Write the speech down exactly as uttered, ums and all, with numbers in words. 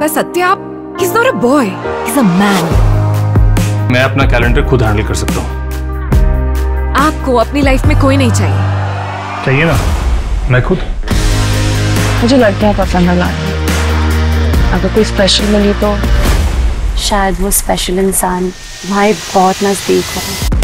पर सत्य आप, he's not a boy, he's a man. मैं अपना कैलेंडर खुद हैंडल कर सकता हूँ। आपको अपनी लाइफ में कोई नहीं चाहिए। चाहिए ना, मैं खुद। मुझे लड़कियां पसंद है लाने। अगर कोई स्पेशल मिली तो शायद वो स्पेशल इंसान भाई बहुत नजदीक हो।